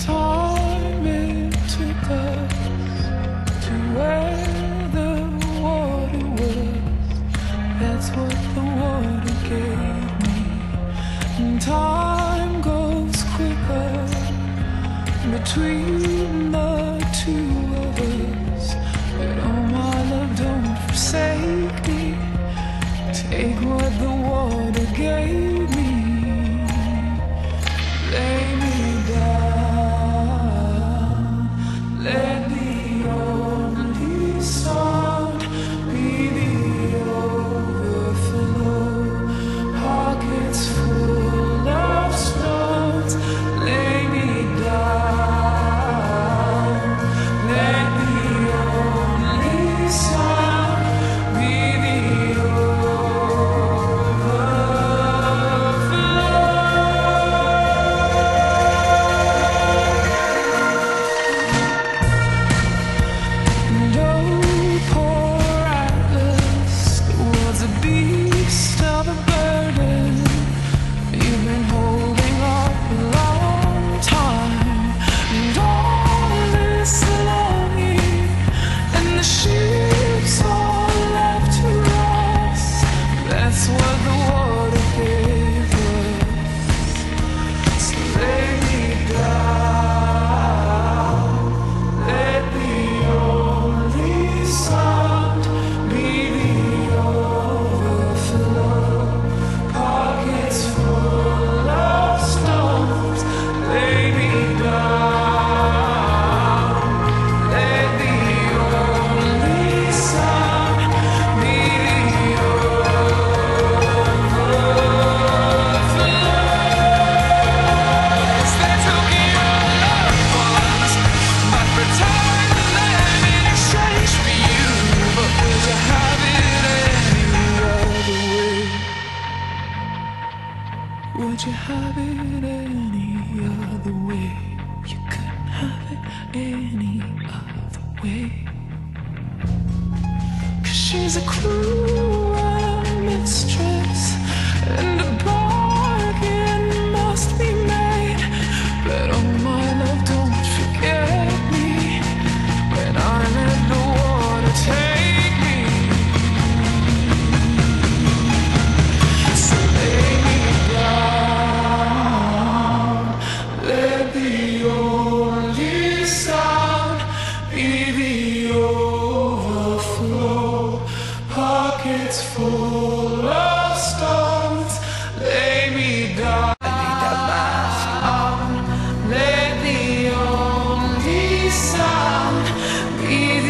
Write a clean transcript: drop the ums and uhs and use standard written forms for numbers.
time it took us to where the water was. That's what the water gave me. And time goes quicker between the two of us. But oh my love, don't forsake me. Take what the water gave me. Lay me down. Let the only sound be the overflow. Pockets full of stones. Lay me down. Let the only sound be the would you have it any other way? You couldn't have it any other way. 'Cause she's a cruel mistress, and a bargain must be made. But oh my love, don't forget me when I let the water take me. So lay me down. Let the only sound be the overflow. Pockets full of stones. Lay me down. Let the only sound be